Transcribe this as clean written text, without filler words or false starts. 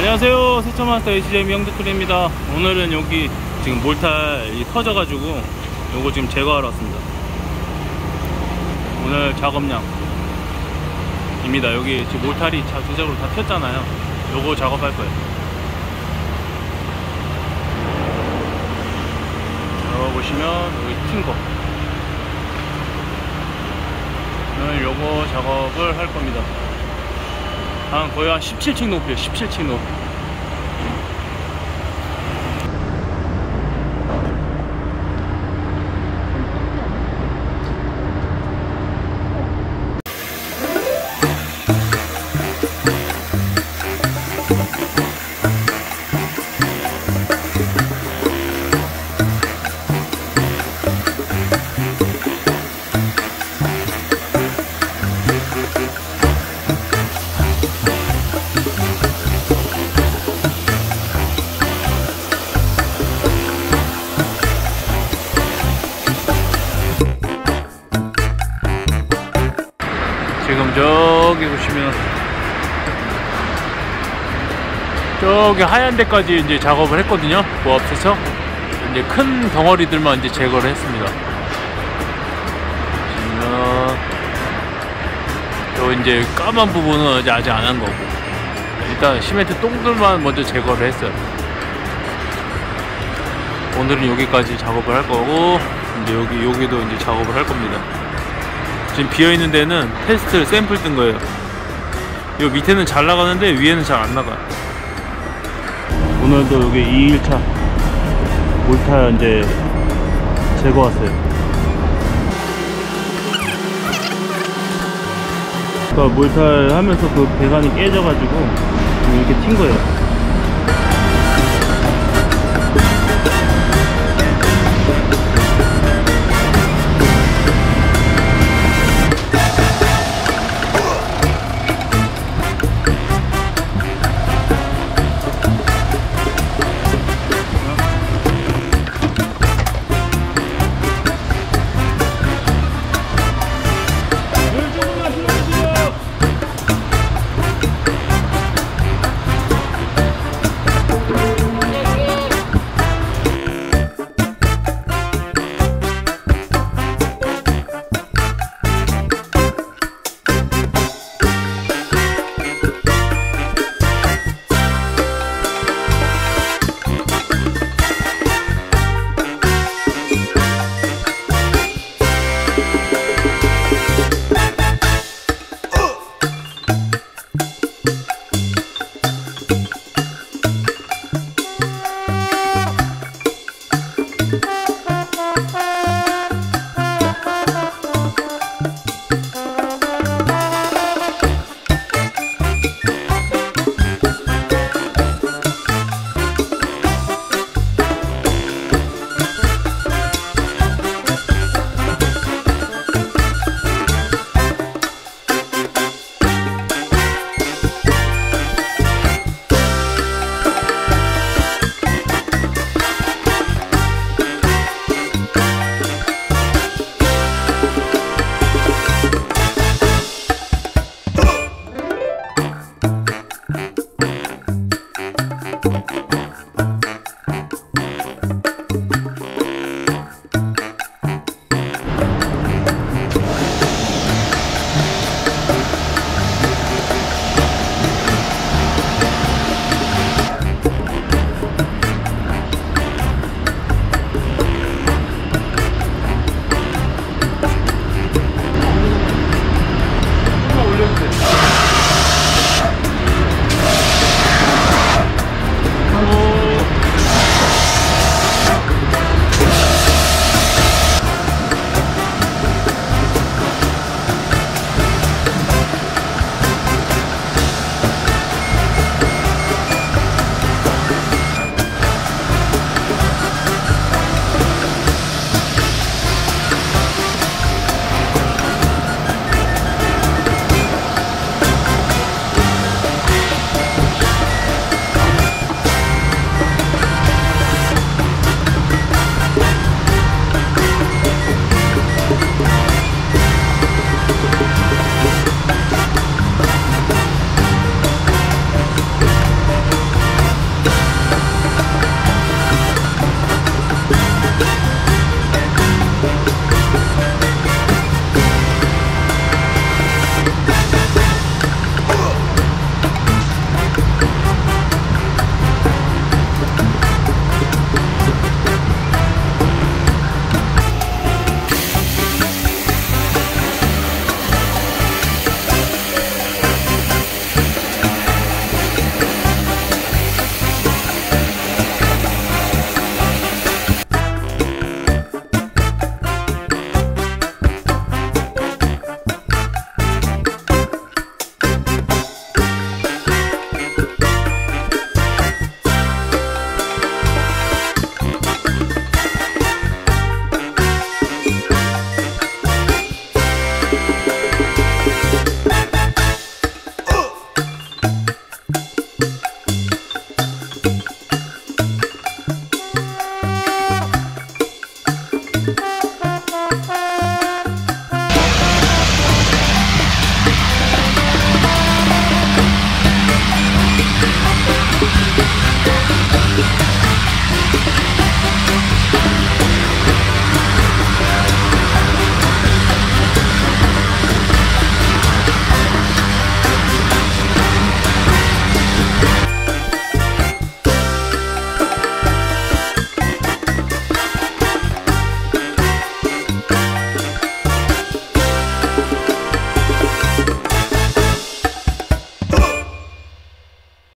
안녕하세요, 세차마스터 HJM 형드크림입니다. 오늘은 여기 지금 몰탈이 터져가지고 요거 지금 제거하러 왔습니다. 오늘 작업량입니다. 여기 지금 몰탈이 전체적으로 다 폈잖아요. 요거 작업할 거예요. 보시면 여기 튄 거 오늘 요거 작업을 할 겁니다. 거의 한 17층 높이에요. 17층 높이. 지금 저기 보시면 저기 하얀 데까지 이제 작업을 했거든요. 고압세척. 이제 큰 덩어리들만 이제 제거를 했습니다. 보시면 저 이제 까만 부분은 아직 안 한 거고, 일단 시멘트 똥들만 먼저 제거를 했어요. 오늘은 여기까지 작업을 할 거고, 이제 여기도 이제 작업을 할 겁니다. 지금 비어있는 데는 테스트 샘플 뜬 거예요. 요 밑에는 잘 나가는데 위에는 잘 안 나가요. 오늘도 여기 2일차 몰탈 이제 제거 왔어요. 그러니까 몰탈 하면서 그 배관이 깨져가지고 이렇게 튄 거예요. 네.